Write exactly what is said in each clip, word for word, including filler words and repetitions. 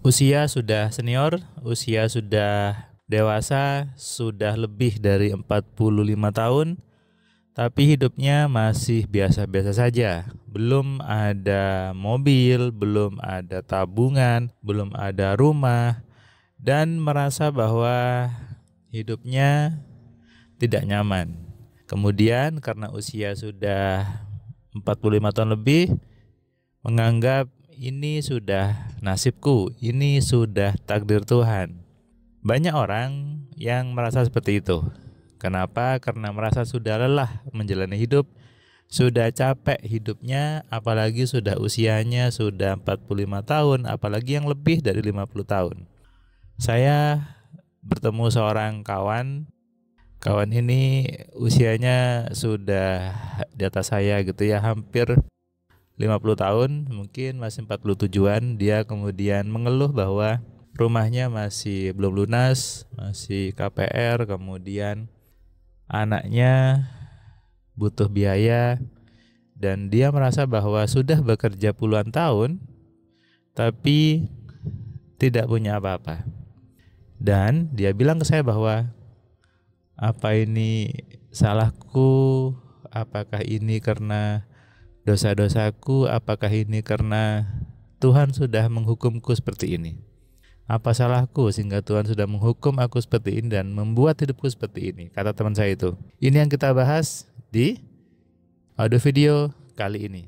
Usia sudah senior, usia sudah dewasa, sudah lebih dari empat puluh lima tahun, tapi hidupnya masih biasa-biasa saja. Belum ada mobil, belum ada tabungan, belum ada rumah, dan merasa bahwa hidupnya tidak nyaman. Kemudian karena usia sudah empat puluh lima tahun lebih, menganggap ini sudah nasibku, ini sudah takdir Tuhan. Banyak orang yang merasa seperti itu. Kenapa? Karena merasa sudah lelah menjalani hidup, sudah capek hidupnya, apalagi sudah usianya sudah empat puluh lima tahun, apalagi yang lebih dari lima puluh tahun. Saya bertemu seorang kawan, kawan ini usianya sudah di atas saya gitu ya, hampir lima puluh tahun, mungkin masih empat puluh tujuan. Dia kemudian mengeluh bahwa rumahnya masih belum lunas, masih K P R, kemudian anaknya butuh biaya, dan dia merasa bahwa sudah bekerja puluhan tahun tapi tidak punya apa-apa. Dan dia bilang ke saya bahwa, apa ini salahku? Apakah ini karena dosa-dosaku? Apakah ini karena Tuhan sudah menghukumku seperti ini? Apa salahku sehingga Tuhan sudah menghukum aku seperti ini dan membuat hidupku seperti ini? Kata teman saya itu. Ini yang kita bahas di audio video kali ini.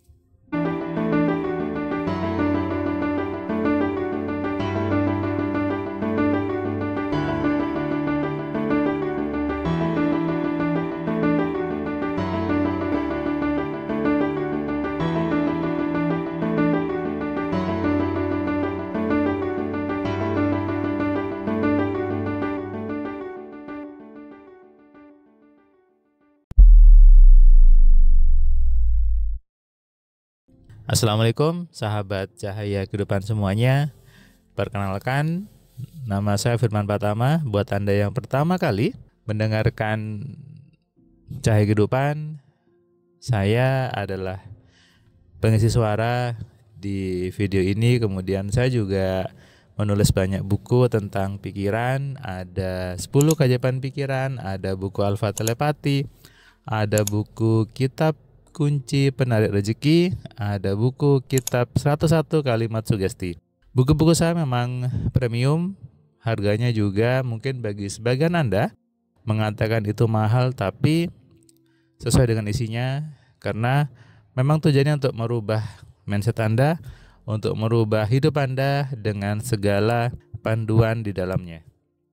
Assalamualaikum sahabat Cahaya Kehidupan semuanya. Perkenalkan, nama saya Firman Pratama. Buat Anda yang pertama kali mendengarkan Cahaya Kehidupan, saya adalah pengisi suara di video ini. Kemudian saya juga menulis banyak buku tentang pikiran. Ada sepuluh keajaiban pikiran, ada buku Alfa Telepati, ada buku Kitab Kunci Penarik Rezeki, ada buku Kitab seratus satu Kalimat Sugesti. Buku-buku saya memang premium, harganya juga mungkin bagi sebagian Anda mengatakan itu mahal, tapi sesuai dengan isinya, karena memang tujuannya untuk merubah mindset Anda, untuk merubah hidup Anda dengan segala panduan di dalamnya.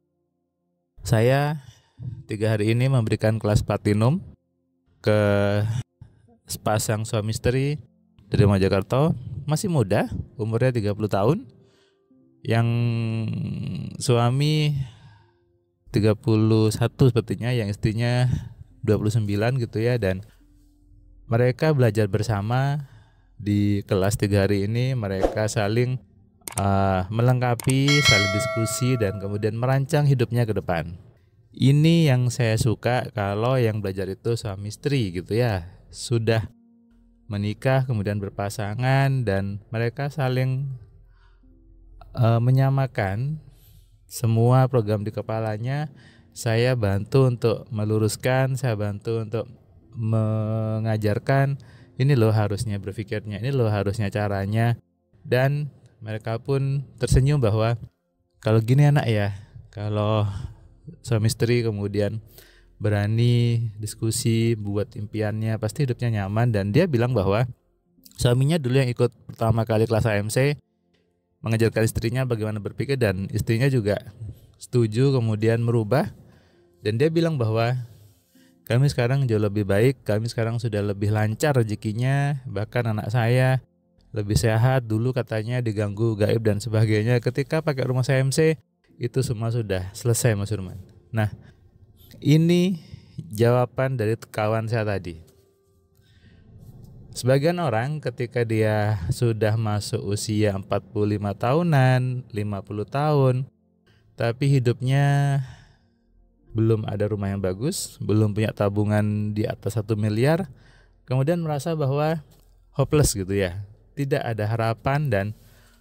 Saya tiga hari ini memberikan kelas platinum ke sepasang suami istri dari Mojokerto, masih muda, umurnya tiga puluh tahun. Yang suami tiga puluh satu sepertinya, yang istrinya dua puluh sembilan gitu ya. Dan mereka belajar bersama di kelas tiga hari ini. Mereka saling uh, melengkapi, saling diskusi, dan kemudian merancang hidupnya ke depan. Ini yang saya suka kalau yang belajar itu suami istri gitu ya, sudah menikah kemudian berpasangan, dan mereka saling uh, menyamakan semua program di kepalanya. Saya bantu untuk meluruskan, saya bantu untuk mengajarkan, ini loh harusnya berpikirnya, ini loh harusnya caranya. Dan mereka pun tersenyum bahwa kalau gini enak ya, kalau suami istri kemudian berani diskusi buat impiannya, pasti hidupnya nyaman. Dan dia bilang bahwa suaminya dulu yang ikut pertama kali kelas A M C, mengajarkan istrinya bagaimana berpikir, dan istrinya juga setuju kemudian merubah. Dan dia bilang bahwa kami sekarang jauh lebih baik, kami sekarang sudah lebih lancar rezekinya, bahkan anak saya lebih sehat. Dulu katanya diganggu gaib dan sebagainya, ketika pakai rumah A M C itu semua sudah selesai, Mas Firman. Nah, ini jawaban dari kawan saya tadi. Sebagian orang ketika dia sudah masuk usia empat puluh lima tahunan, lima puluh tahun, tapi hidupnya belum ada rumah yang bagus, belum punya tabungan di atas satu miliar, kemudian merasa bahwa hopeless gitu ya, tidak ada harapan. Dan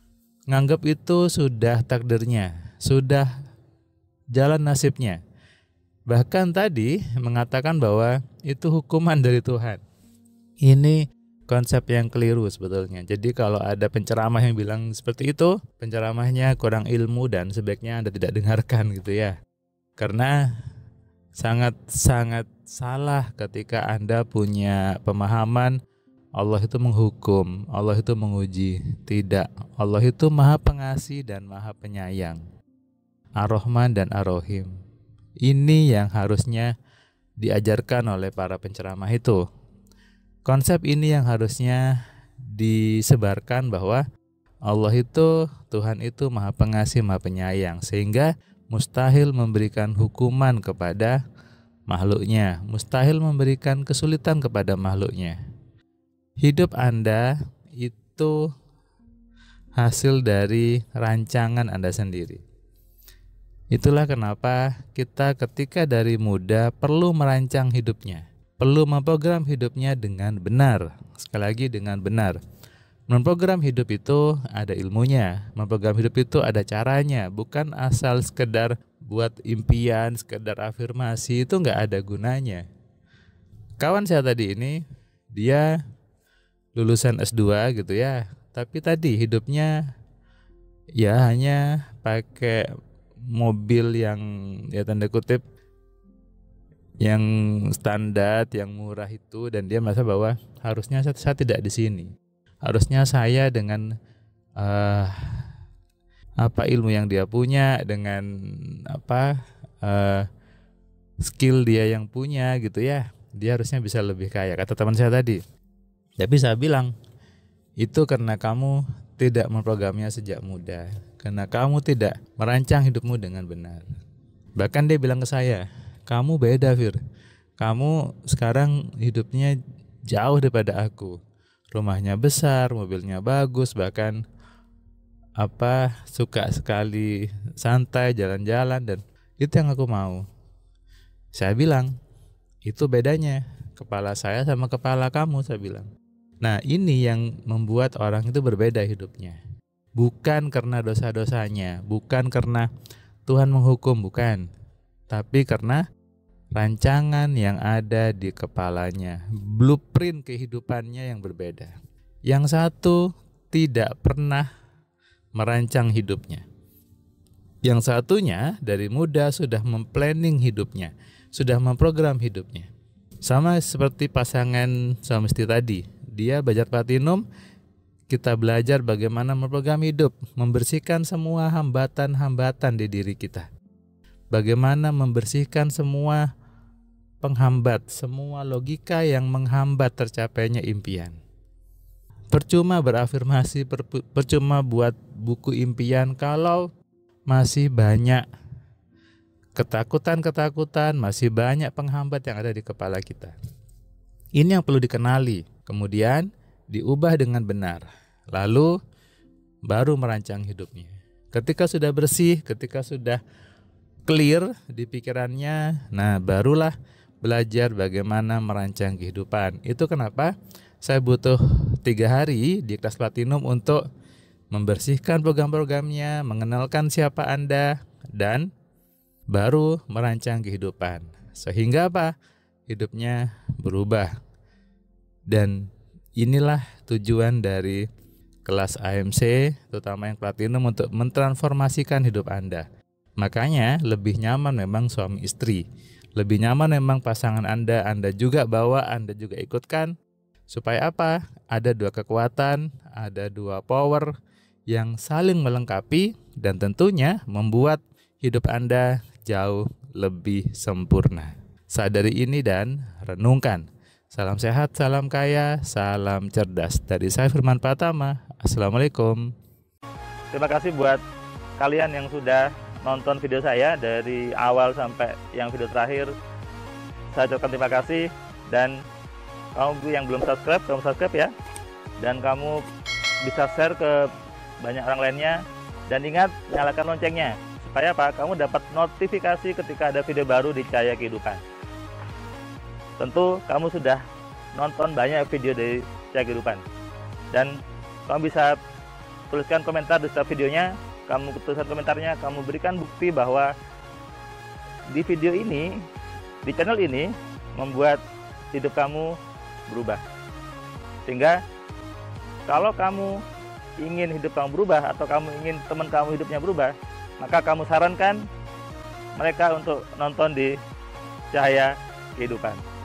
nganggap itu sudah takdirnya, sudah jalan nasibnya. Bahkan tadi mengatakan bahwa itu hukuman dari Tuhan. Ini konsep yang keliru sebetulnya. Jadi kalau ada penceramah yang bilang seperti itu, penceramahnya kurang ilmu dan sebaiknya Anda tidak dengarkan gitu ya. Karena sangat-sangat salah ketika Anda punya pemahaman Allah itu menghukum, Allah itu menguji. Tidak, Allah itu Maha Pengasih dan Maha Penyayang, Ar-Rahman dan Ar-Rahim. Ini yang harusnya diajarkan oleh para penceramah itu. Konsep ini yang harusnya disebarkan bahwa Allah itu, Tuhan itu Maha Pengasih, Maha Penyayang, sehingga mustahil memberikan hukuman kepada makhluknya, mustahil memberikan kesulitan kepada makhluknya. Hidup Anda itu hasil dari rancangan Anda sendiri. Itulah kenapa kita ketika dari muda perlu merancang hidupnya, perlu memprogram hidupnya dengan benar. Sekali lagi dengan benar. Memprogram hidup itu ada ilmunya, memprogram hidup itu ada caranya, bukan asal sekedar buat impian, sekedar afirmasi, itu nggak ada gunanya. Kawan saya tadi ini, dia lulusan S dua gitu ya, tapi tadi hidupnya ya hanya pakai mobil yang ya tanda kutip yang standar, yang murah itu, dan dia merasa bahwa harusnya saya, saya tidak di sini. Harusnya saya dengan uh, apa ilmu yang dia punya, dengan apa uh, skill dia yang punya gitu ya, dia harusnya bisa lebih kaya, kata teman saya tadi. Tapi saya bilang, itu karena kamu tidak memprogramnya sejak muda, karena kamu tidak merancang hidupmu dengan benar. Bahkan dia bilang ke saya, kamu beda Fir, kamu sekarang hidupnya jauh daripada aku. Rumahnya besar, mobilnya bagus, bahkan apa suka sekali santai jalan-jalan, dan itu yang aku mau. Saya bilang, itu bedanya kepala saya sama kepala kamu, saya bilang. Nah, ini yang membuat orang itu berbeda hidupnya. Bukan karena dosa-dosanya, bukan karena Tuhan menghukum, bukan. Tapi karena rancangan yang ada di kepalanya, blueprint kehidupannya yang berbeda. Yang satu tidak pernah merancang hidupnya. Yang satunya dari muda sudah memplanning hidupnya, sudah memprogram hidupnya. Sama seperti pasangan suami istri tadi. Dia belajar platinum, kita belajar bagaimana memprogram hidup, membersihkan semua hambatan-hambatan di diri kita. Bagaimana membersihkan semua penghambat, semua logika yang menghambat tercapainya impian. Percuma berafirmasi, per, percuma buat buku impian kalau masih banyak ketakutan-ketakutan, masih banyak penghambat yang ada di kepala kita. Ini yang perlu dikenali, kemudian diubah dengan benar, lalu baru merancang hidupnya. Ketika sudah bersih, ketika sudah clear di pikirannya, nah barulah belajar bagaimana merancang kehidupan. Itu kenapa saya butuh tiga hari di kelas platinum untuk membersihkan program-programnya, mengenalkan siapa Anda, dan baru merancang kehidupan. Sehingga apa? Hidupnya berubah. Dan inilah tujuan dari kelas A M C, terutama yang platinum, untuk mentransformasikan hidup Anda. Makanya lebih nyaman memang suami istri, lebih nyaman memang pasangan Anda, Anda juga bawa, Anda juga ikutkan. Supaya apa? Ada dua kekuatan, ada dua power yang saling melengkapi dan tentunya membuat hidup Anda jauh lebih sempurna. Sadari ini dan renungkan. Salam sehat, salam kaya, salam cerdas. Dari saya Firman Pratama. Assalamualaikum. Terima kasih buat kalian yang sudah nonton video saya dari awal sampai yang video terakhir. Saya ucapkan terima kasih, dan kamu yang belum subscribe, kamu subscribe ya. Dan kamu bisa share ke banyak orang lainnya. Dan ingat, nyalakan loncengnya. Supaya apa? Kamu dapat notifikasi ketika ada video baru di Cahaya Kehidupan. Tentu kamu sudah nonton banyak video dari Cahaya Kehidupan. Dan kamu bisa tuliskan komentar di setiap videonya, kamu tuliskan komentarnya, kamu berikan bukti bahwa di video ini, di channel ini membuat hidup kamu berubah. Sehingga kalau kamu ingin hidup kamu berubah atau kamu ingin teman kamu hidupnya berubah, maka kamu sarankan mereka untuk nonton di Cahaya Kehidupan.